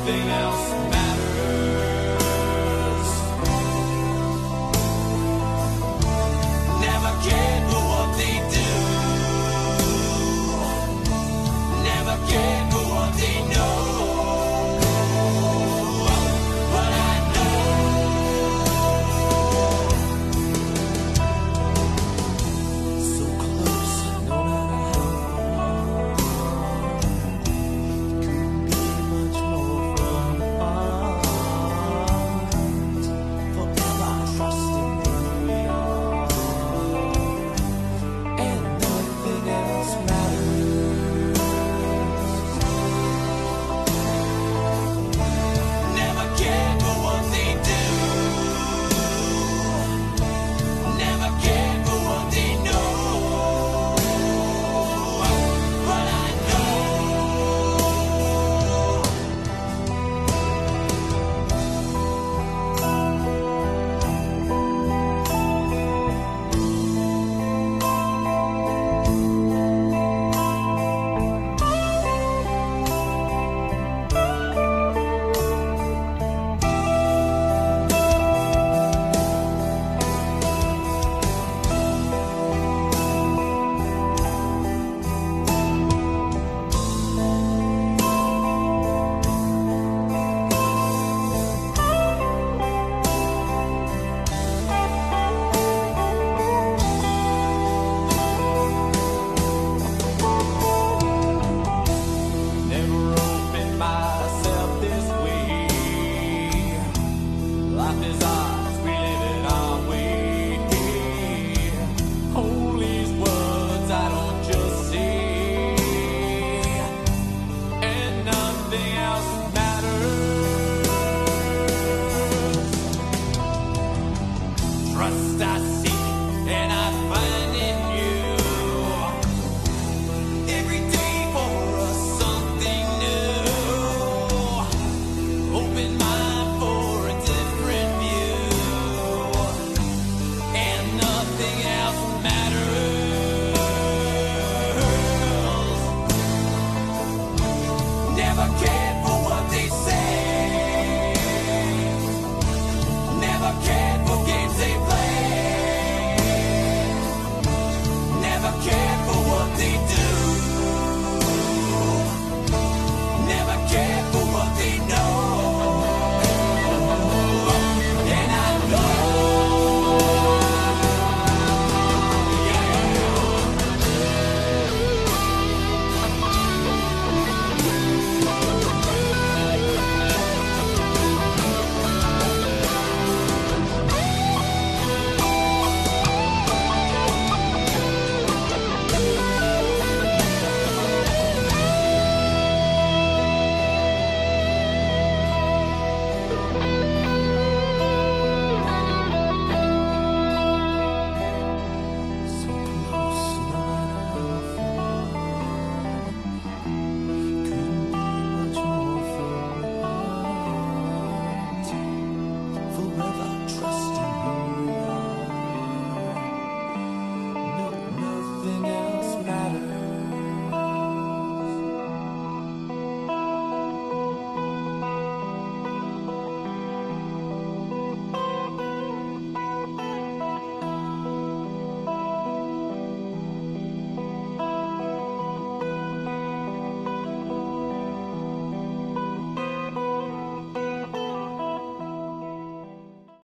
nothing else matters. Never cared for what they do. Never cared for what they know. But I know so close, no matter how far. Couldn't be much more from apart. Forever trusting who we are, and nothing else matters. Never cared for what they do. Never cared for what they know. But I know never opened myself this way. Life is ours, we live it our way. Hold these words I don't just say, and nothing else matters. Trust I seek and I find in you. Every day for us something new. Open mind for a different view, and nothing else matters. Never cared